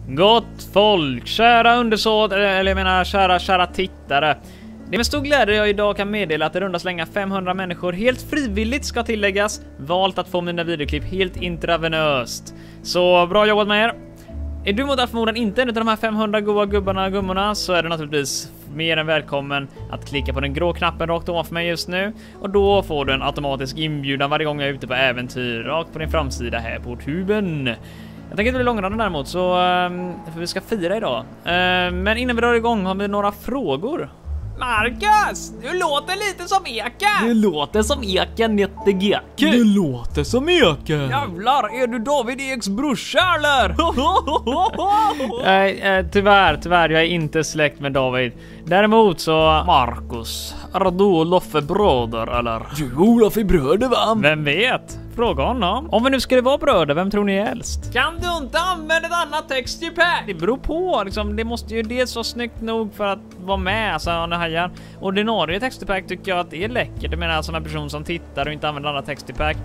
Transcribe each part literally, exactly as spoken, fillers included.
Gott folk, kära undersåt, eller jag menar kära, kära tittare. Det är med stor glädje jag idag kan meddela att i runda slänga femhundra människor helt frivilligt ska tilläggas valt att få mina videoklipp helt intravenöst. Så bra jobbat med er. Är du mot att förmodan inte en av de här femhundra goa gubbarna och gummorna så är det naturligtvis mer än välkommen att klicka på den grå knappen rakt ovanför mig just nu. Och då får du en automatisk inbjudan varje gång jag är ute på äventyr rakt på din framsida här på tuben. Jag tänker inte bli långrandig däremot så för vi ska fira idag. Men innan vi drar igång har vi några frågor. Marcus, du låter lite som Eken. Det låter som Eken, jättegek. Det låter som Eken. Jävlar, är du David Eks brorsa eller? Nej, äh, tyvärr, tyvärr, jag är inte släkt med David. Däremot så, Marcus, är du Olof är bröder eller? Du Olof är bröder va? Vem vet? Fråga honom. Om vi nu skulle vara bröder, vem tror ni är äldst? Kan du inte använda ett annat texture pack? Det beror på, liksom, det måste ju dels vara snyggt nog för att vara med, alltså när hajar. Ordinarie texture pack tycker jag att det är läckert. Jag menar som en person som tittar och inte använder andra texture pack.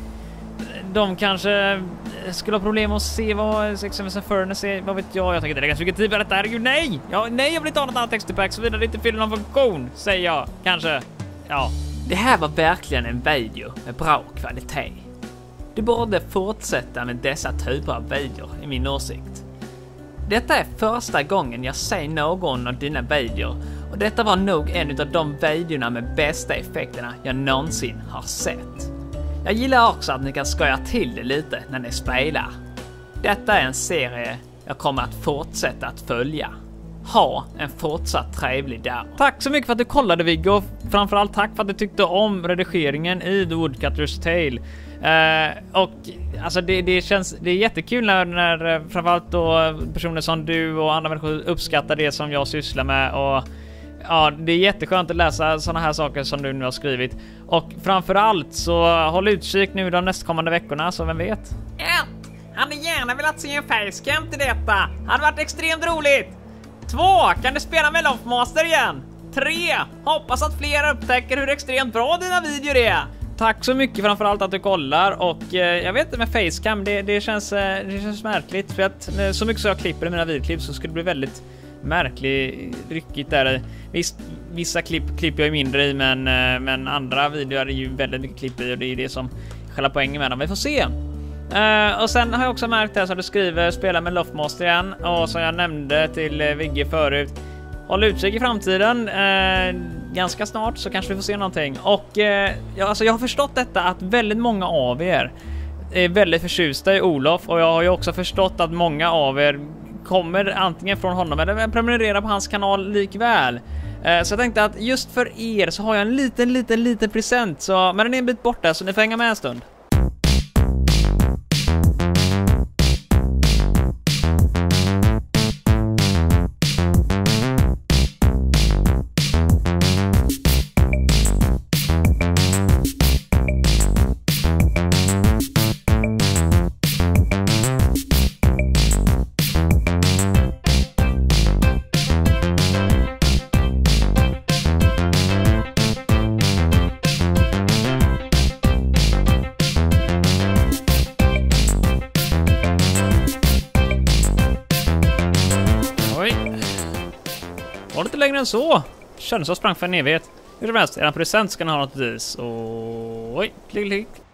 De kanske skulle ha problem att se vad Sex and the Furnace är, vad vet jag. Jag tänker inte lägga så mycket tid på detta, herregud, nej! Ja, nej, jag vill inte ha något annat texture pack så vidare det inte fyller någon funktion, säger jag, kanske. Ja. Det här var verkligen en video med bra kvalitet. Du borde fortsätta med dessa typer av videor i min åsikt. Detta är första gången jag ser någon av dina videor och detta var nog en av de videorna med bästa effekterna jag någonsin har sett. Jag gillar också att ni kan skoja till det lite när ni spelar. Detta är en serie jag kommer att fortsätta att följa. Ha en fortsatt trevlig dag. Tack så mycket för att du kollade, Viggo. Framförallt tack för att du tyckte om redigeringen i The Woodcutter's Tale. Uh, och alltså det, det känns det är jättekul när, när framförallt då personer som du och andra människor uppskattar det som jag sysslar med. Och ja, det är jätteskönt att läsa såna här saker som du nu har skrivit. Och framförallt så håll utkik nu de nästkommande veckorna, så vem vet. Ett, hade gärna velat se en facecam till detta. Hade varit extremt roligt. Två, kan du spela med Loftmaster igen? Tre, hoppas att fler upptäcker hur extremt bra dina videor är. Tack så mycket framförallt att du kollar. Och eh, jag vet inte med facecam, det, det, känns, eh, det känns märkligt. För att eh, så mycket så jag klipper i mina videoklipp så skulle det bli väldigt märkligt, ryckigt där. Visst, vissa klipp klipper jag mindre i, men, eh, men andra videor är ju väldigt mycket klipp i. Och det är det som själva poängen med dem. Vi får se. Uh, och sen har jag också märkt det som du skriver, spela med Loftmaster igen. Och som jag nämnde till uh, Vigge förut, håll utkik i framtiden. Uh, ganska snart så kanske vi får se någonting. Och uh, ja, alltså jag har förstått detta att väldigt många av er är väldigt förtjusta i Olof. Och jag har ju också förstått att många av er kommer antingen från honom eller prenumererar på hans kanal likväl. Uh, så jag tänkte att just för er så har jag en liten, liten, liten present. Så, men den är en bit borta så ni får hänga med en stund. Var lite längre än så. Kändes som sprang för en evighet. Hur som helst, er present ska ni ha något vis. Och oj, klick, klick.